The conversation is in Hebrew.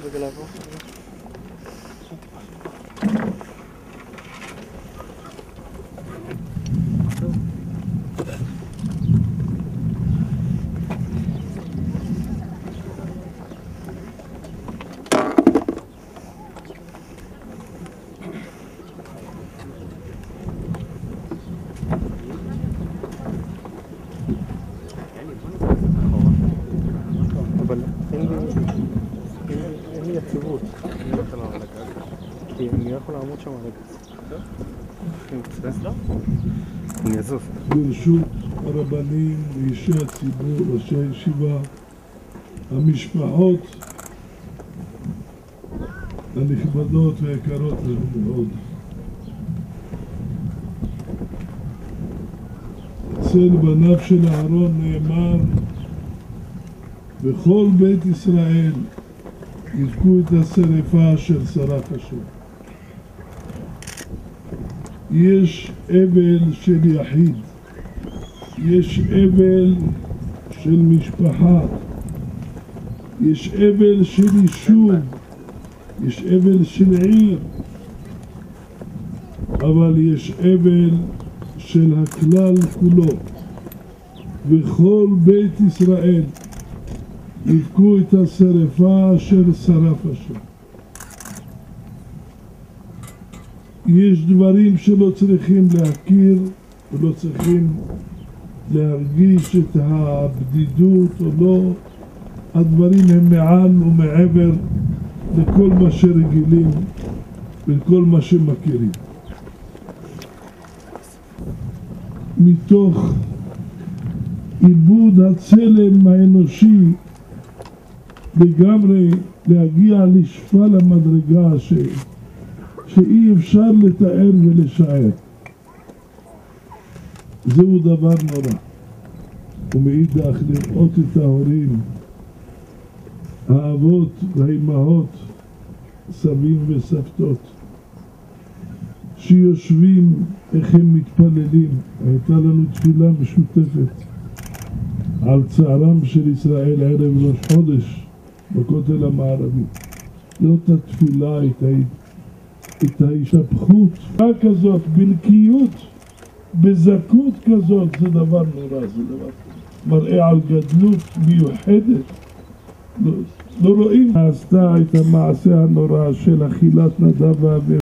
רגע לעבור. אבל אין לי יציבות. כי אני לא יכול לעמוד שם על הגז. אני אזוז. ברשות הרבנים, אישי הציבור, ראשי הישיבה, המשפחות הנכבדות והיקרות לנו מאוד. אצל בניו של אהרון נאמר, וכל בית ישראל יזכו את השרפה אשר שרף השם. יש אבל של יחיד, יש אבל של משפחה, יש אבל של יישוב, יש אבל של עיר, אבל יש אבל של הכלל כולו. וכל בית ישראל יבכו את השרפה אשר שרף השם. יש דברים שלא צריכים להכיר ולא צריכים להרגיש את הבדידות או לא. הדברים הם מעל ומעבר לכל מה שרגילים ולכל מה שמכירים. מתוך איבוד הצלם האנושי לגמרי להגיע לשפל המדרגה שאי אפשר לתאר ולשער. זהו דבר נורא. ומאידך לראות את ההורים, האבות והאימהות, סבים וסבתות, שיושבים איך הם מתפללים. הייתה לנו תפילה משותפת על צערם של ישראל ערב ראש חודש בכותל המערבי. זאת התפילה, את ההשתפכות כזאת, בנקיות, בזכות כזאת, זה דבר נורא, זה דבר מראה על גדלות מיוחדת. לא רואים עשתה את המעשה הנורא של אכילת נדב ואביב.